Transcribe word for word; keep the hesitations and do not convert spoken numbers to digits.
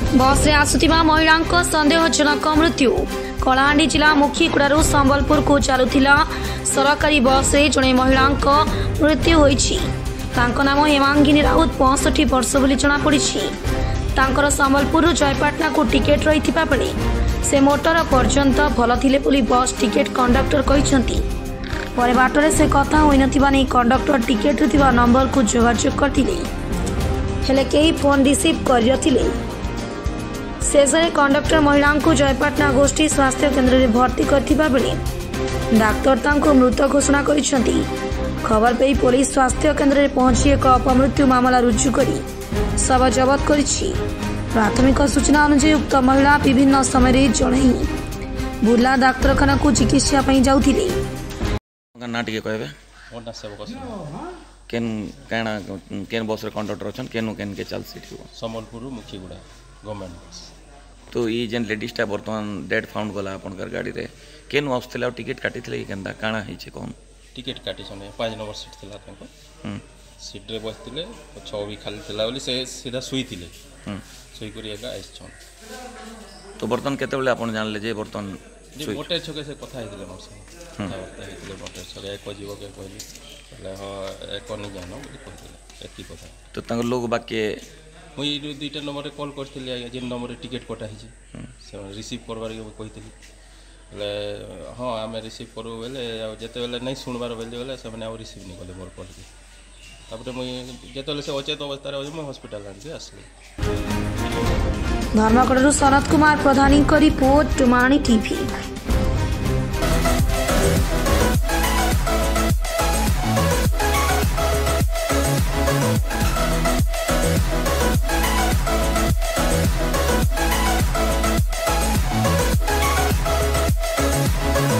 बस रे आसुतिबा महिला संदेहजनक मृत्यु। कलाहांडी जिला मुखीगुड़ारू संबलपुर को चलुथिला सरकारी बस रे जणे महिला मृत्यु होईछि। तांको नाम हेमांगिनी राउत पैंसठ वर्ष बोली जना पड़िछि। तांकर संबलपुर जयपाटना को टिकेट रहिथिबा बेले से मोटर पर्यंत भल थिले बोली बस टिकेट कंडक्टर कहिसंती। परे बाटरे से कथा होई नथिबा नै कंडक्टर टिकेट रे थिबा नंबर को जोगाजोग करथिले, हेले केही फोन रिसीव करियथिले। शेषे कंडक्टर महिला को जयपाटना गोष्ठी स्वास्थ्य केन्द्र में भर्ती करथिबा बेले डाक्तर तांको मृत घोषणा करिसंती। खबर पे पुलिस स्वास्थ्य केन्द्र में पहुंची एक अपमृत्यु मामला रुजु करी शव जबत करिछि। प्राथमिक सूचना अनुसार उक्त महिला विभिन्न समय जणे बुर्ला डाक्तरखाना को चिकित्सा पई जाउथिले। ना टिके कहबे ओटा सेवक केन काना केन बस रे कंडक्टर अछन केनु केन के चल सिटी संबलपुर मुखीगुड़ा गवर्नमेंट बस। तो ये जेन लेडीज टा वर्तमान डेड फाउंड गला अपन गाड़ी रे केनु आउथले टिकट काटिथले केनदा काना हिचे कोन टिकट काटी छने पाँच नंबर सीट थिला तंको हम सीट रे बसथिले छ भी खाली थिला बोली से सीधा सुई थिले हम सुई करी एका आइस छन। तो वर्तमान केते बेले अपन जानले जे वर्तमान जे मोटे छके से कथा हिथिले मोर से कथा हिथिले मोटे छके एक जीव के कहली ले ह एक नि जानो बोली कहथिले एती कथा। तो तंग लोग बाकी मुई दुईटा नंबर रे कॉल करथिले आगे जे नंबर रे टिकट कटा हिची से रिसीव करबार के कहिथिले ले हां आमे रिसीव करू बेले जते बेले नै सुनबार बेले बेले से माने रिसीव नै कले मोर कॉल के। तापर मुई जते बेले से अचेत अवस्था रे मुई हॉस्पिटल आन के आसले। धर्मगढ़ सनत कुमार प्रधानी को रिपोर्ट डुमानी टीवी।